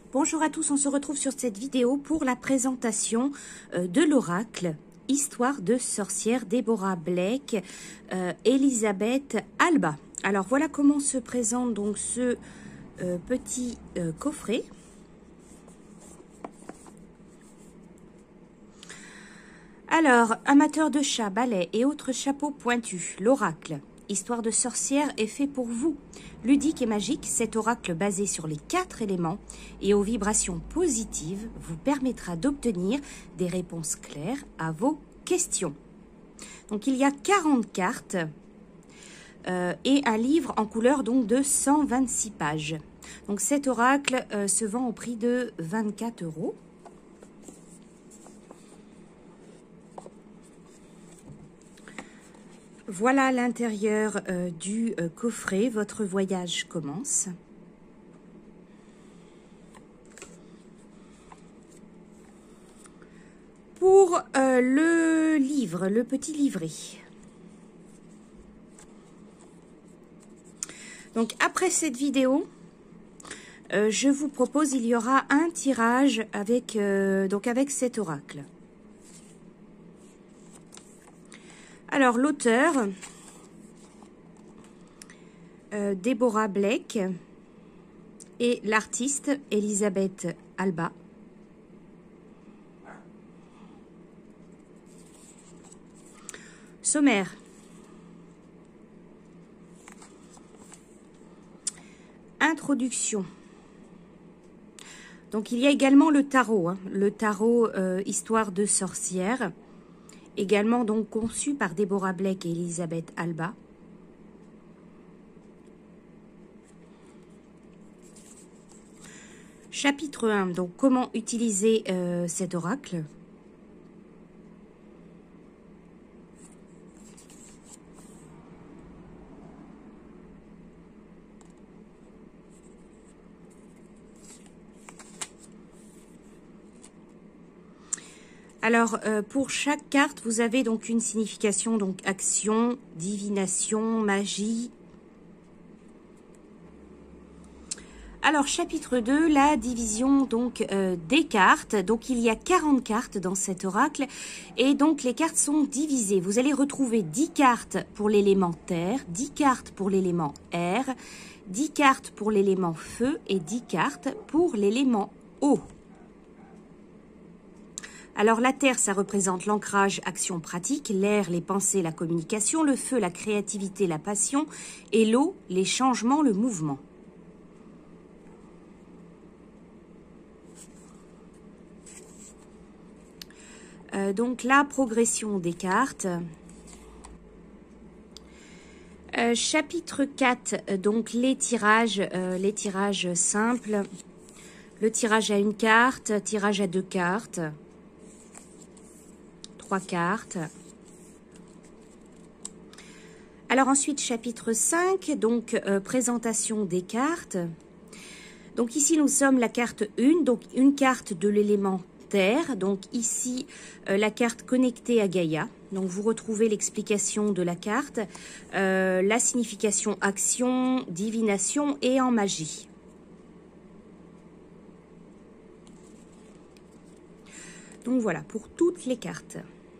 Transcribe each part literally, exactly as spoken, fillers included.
Bonjour à tous, on se retrouve sur cette vidéo pour la présentation euh, de l'oracle Histoire de sorcière Deborah Blake, euh, Elisabeth Alba. Alors voilà comment se présente donc ce euh, petit euh, coffret. Alors, amateurs de chats, balais et autres chapeaux pointus, l'oracle Histoire de sorcière est fait pour vous. Ludique et magique, cet oracle basé sur les quatre éléments et aux vibrations positives vous permettra d'obtenir des réponses claires à vos questions. Donc il y a quarante cartes euh, et un livre en couleur donc de cent vingt-six pages. Donc cet oracle euh, se vend au prix de vingt-quatre euros. Voilà l'intérieur euh, du euh, coffret. Votre voyage commence. Pour euh, le livre, le petit livret. Donc après cette vidéo, euh, je vous propose, il y aura un tirage avec, euh, donc avec cet oracle. Alors, l'auteur, euh, Deborah Blake, et l'artiste, Elisabeth Alba. Sommaire. Introduction. Donc, il y a également le tarot, hein, le tarot euh, Histoire de sorcière. Également donc conçu par Deborah Blake et Elisabeth Alba. Chapitre un, donc comment utiliser euh, cet oracle. Alors, euh, pour chaque carte, vous avez donc une signification, donc action, divination, magie. Alors, chapitre deux, la division donc euh, des cartes. Donc, il y a quarante cartes dans cet oracle et donc les cartes sont divisées. Vous allez retrouver dix cartes pour l'élément terre, dix cartes pour l'élément air, dix cartes pour l'élément feu et dix cartes pour l'élément eau. Alors la terre, ça représente l'ancrage, action pratique, l'air, les pensées, la communication, le feu, la créativité, la passion, et l'eau, les changements, le mouvement. Euh, donc la progression des cartes. Euh, chapitre quatre, donc les tirages, euh, les tirages simples. Le tirage à une carte, tirage à deux cartes. Trois cartes. Alors ensuite, chapitre cinq, donc euh, présentation des cartes. Donc ici, nous sommes la carte un, donc une carte de l'élément terre. Donc ici, euh, la carte connectée à Gaïa. Donc vous retrouvez l'explication de la carte, euh, la signification action, divination et en magie. Donc voilà, pour toutes les cartes.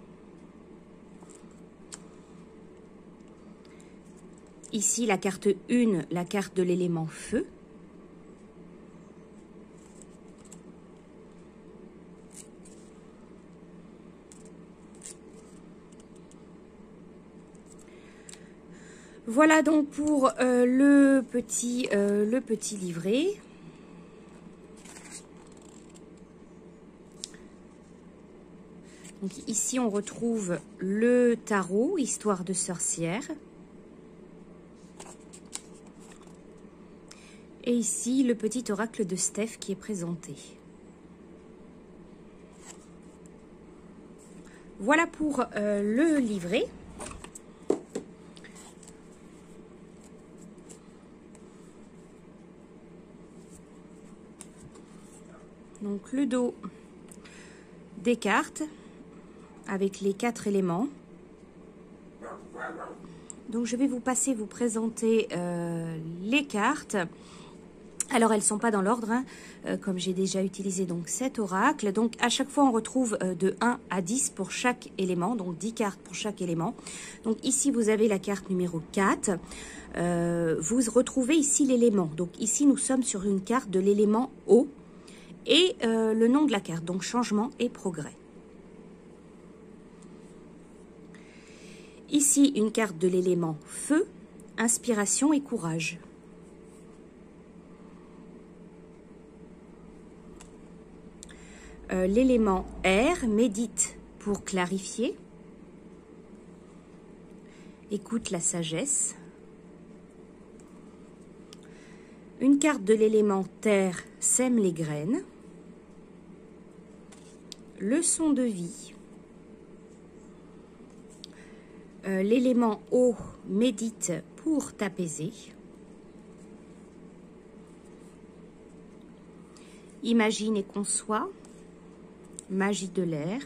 Ici, la carte un, la carte de l'élément feu. Voilà donc pour euh, le, petit, euh, le petit livret. Donc ici, on retrouve le tarot, Histoire de sorcière. Et ici, le petit oracle de Steph qui est présenté. Voilà pour euh, le livret. Donc le dos des cartes avec les quatre éléments. Donc je vais vous passer, vous présenter euh, les cartes. Alors, elles ne sont pas dans l'ordre, hein, euh, comme j'ai déjà utilisé donc cet oracle. Donc, à chaque fois, on retrouve euh, de un à dix pour chaque élément, donc dix cartes pour chaque élément. Donc, ici, vous avez la carte numéro quatre. Euh, vous retrouvez ici l'élément. Donc, ici, nous sommes sur une carte de l'élément eau et euh, le nom de la carte, donc changement et progrès. Ici, une carte de l'élément feu, inspiration et courage. Euh, l'élément air, médite pour clarifier. Écoute la sagesse. Une carte de l'élément terre, sème les graines. Leçon de vie. Euh, l'élément eau, médite pour t'apaiser. Imagine et conçois. Magie de l'air.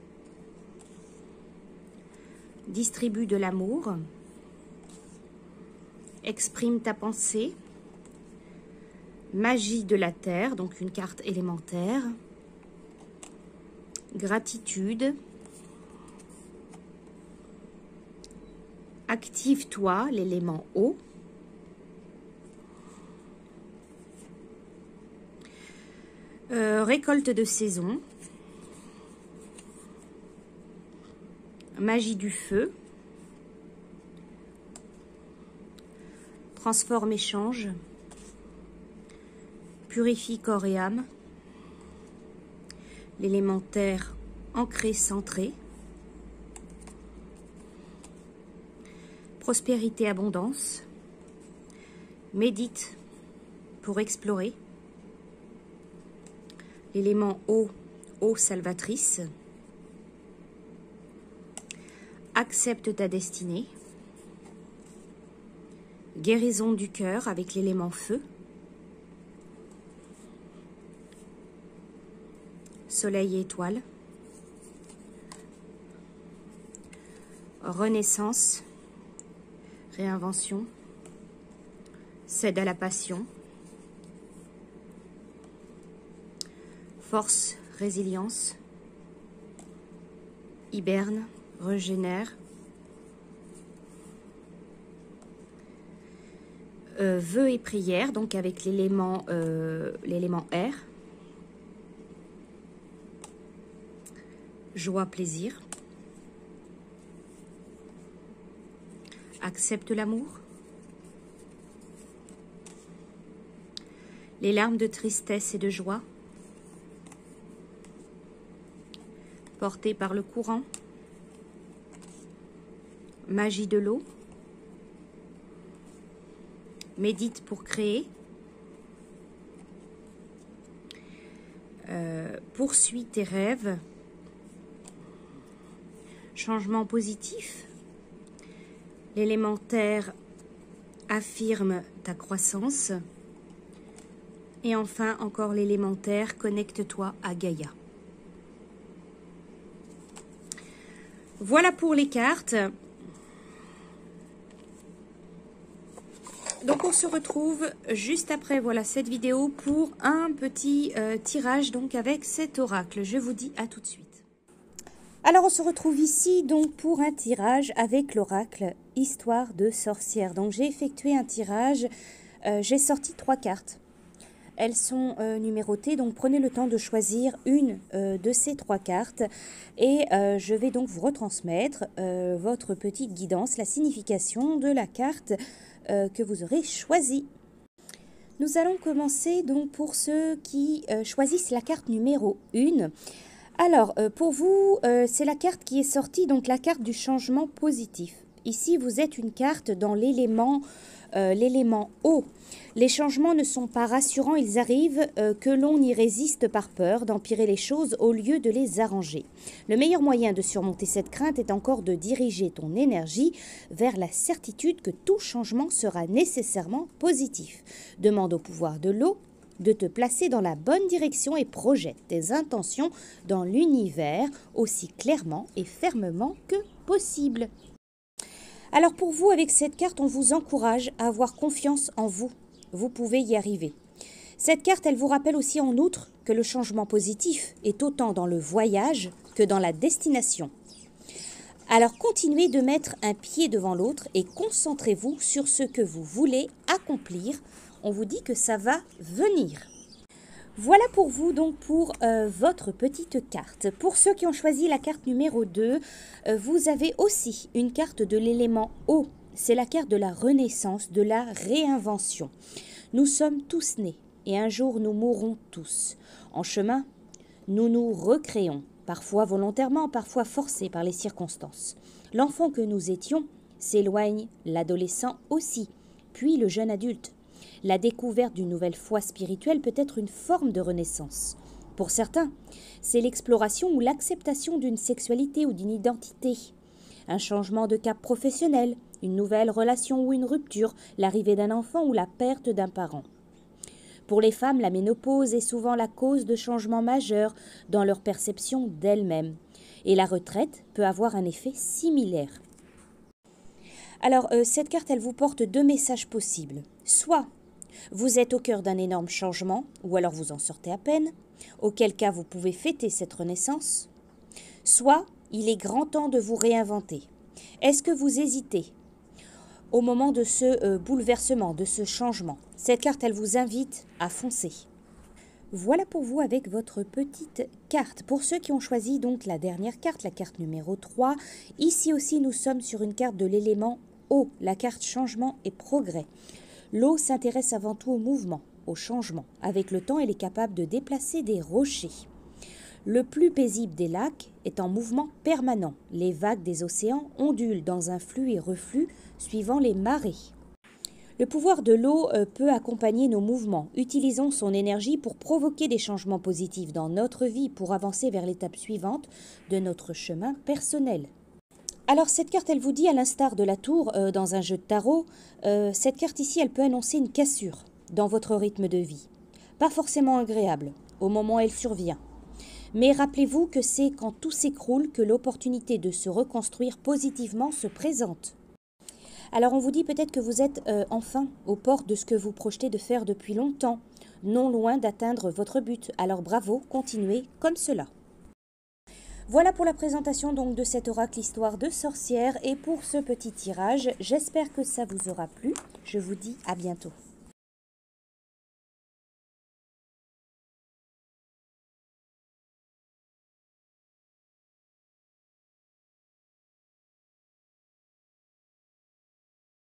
Distribue de l'amour. Exprime ta pensée. Magie de la terre, donc une carte élémentaire. Gratitude. Active-toi, l'élément eau. Euh, récolte de saison. Magie du feu. Transforme et change. Purifie corps et âme. L'élémentaire ancré, centré. Prospérité, abondance. Médite pour explorer. L'élément eau, eau salvatrice. Accepte ta destinée. Guérison du cœur avec l'élément feu. Soleil et étoile. Renaissance. Réinvention. Cède à la passion. Force, résilience. Hiberne. Régénère. Euh, vœux et prières, donc avec l'élément euh, l'élément air. Joie, plaisir. Accepte l'amour. Les larmes de tristesse et de joie. Portées par le courant. Magie de l'eau. Médite pour créer. Euh, poursuis tes rêves. Changement positif. L'élémentaire affirme ta croissance. Et enfin, encore l'élémentaire, connecte-toi à Gaïa. Voilà pour les cartes. Donc on se retrouve juste après voilà cette vidéo pour un petit euh, tirage donc avec cet oracle. Je vous dis à tout de suite. Alors on se retrouve ici donc pour un tirage avec l'oracle Histoire de sorcière. Donc j'ai effectué un tirage, euh, j'ai sorti trois cartes. Elles sont euh, numérotées, donc prenez le temps de choisir une euh, de ces trois cartes et euh, je vais donc vous retransmettre euh, votre petite guidance, la signification de la carte euh, que vous aurez choisie. Nous allons commencer donc pour ceux qui euh, choisissent la carte numéro un. Alors, euh, pour vous, euh, c'est la carte qui est sortie, donc la carte du changement positif. Ici, vous êtes une carte dans l'élément euh, l'élément eau. Les changements ne sont pas rassurants, ils arrivent euh, que l'on y résiste par peur d'empirer les choses au lieu de les arranger. Le meilleur moyen de surmonter cette crainte est encore de diriger ton énergie vers la certitude que tout changement sera nécessairement positif. Demande au pouvoir de l'eau de te placer dans la bonne direction et projette tes intentions dans l'univers aussi clairement et fermement que possible. Alors pour vous, avec cette carte, on vous encourage à avoir confiance en vous. Vous pouvez y arriver. Cette carte, elle vous rappelle aussi en outre que le changement positif est autant dans le voyage que dans la destination. Alors continuez de mettre un pied devant l'autre et concentrez-vous sur ce que vous voulez accomplir. On vous dit que ça va venir. Voilà pour vous donc pour euh, votre petite carte. Pour ceux qui ont choisi la carte numéro deux, euh, vous avez aussi une carte de l'élément eau. C'est la carte de la renaissance, de la réinvention. Nous sommes tous nés et un jour nous mourrons tous. En chemin, nous nous recréons. Parfois volontairement, parfois forcés par les circonstances. L'enfant que nous étions s'éloigne, l'adolescent aussi, puis le jeune adulte. La découverte d'une nouvelle foi spirituelle peut être une forme de renaissance. Pour certains, c'est l'exploration ou l'acceptation d'une sexualité ou d'une identité. Un changement de cap professionnel, une nouvelle relation ou une rupture, l'arrivée d'un enfant ou la perte d'un parent. Pour les femmes, la ménopause est souvent la cause de changements majeurs dans leur perception d'elles-mêmes. Et la retraite peut avoir un effet similaire. Alors, euh, cette carte, elle vous porte deux messages possibles. Soit vous êtes au cœur d'un énorme changement, ou alors vous en sortez à peine, auquel cas vous pouvez fêter cette renaissance. Soit il est grand temps de vous réinventer. Est-ce que vous hésitez au moment de ce euh, bouleversement, de ce changement? Cette carte, elle vous invite à foncer. Voilà pour vous avec votre petite carte. Pour ceux qui ont choisi donc la dernière carte, la carte numéro trois, ici aussi nous sommes sur une carte de l'élément eau, la carte changement et progrès. L'eau s'intéresse avant tout au mouvement, au changement. Avec le temps, elle est capable de déplacer des rochers. Le plus paisible des lacs est en mouvement permanent. Les vagues des océans ondulent dans un flux et reflux suivant les marées. Le pouvoir de l'eau peut accompagner nos mouvements. Utilisons son énergie pour provoquer des changements positifs dans notre vie pour avancer vers l'étape suivante de notre chemin personnel. Alors cette carte, elle vous dit, à l'instar de la tour euh, dans un jeu de tarot, euh, cette carte ici, elle peut annoncer une cassure dans votre rythme de vie. Pas forcément agréable au moment où elle survient. Mais rappelez-vous que c'est quand tout s'écroule que l'opportunité de se reconstruire positivement se présente. Alors on vous dit peut-être que vous êtes euh, enfin aux portes de ce que vous projetez de faire depuis longtemps, non loin d'atteindre votre but. Alors bravo, continuez comme cela. Voilà pour la présentation donc de cet oracle histoire de sorcière et pour ce petit tirage. J'espère que ça vous aura plu. Je vous dis à bientôt.